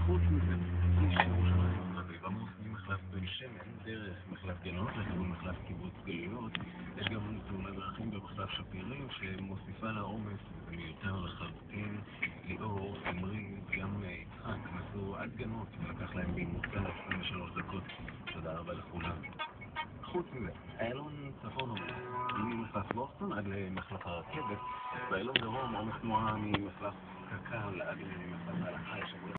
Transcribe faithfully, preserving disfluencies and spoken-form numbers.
חוץ מזה, כביש ירושלים המזרחי, עמוס ממחלף בן שמן, דרך מחלף גנות לכיוון מחלף קיבוץ גלויות. יש גם תאונת דרכים במחלף שפירים שמוסיפה לעומס, וזה מיותר לחלוטין. ליאור, אמרי, גם יצחק נסעו עד גנות ולקח להם בממוצע עשרים ושלוש דקות. תודה רבה לכולם. חוץ מזה, איילון צפון עומס ממחלף בוסטון עד למחלף הרכבת, ואיילון דרום עומס תנועה ממחלף קק"ל עד למחלף ההלכה.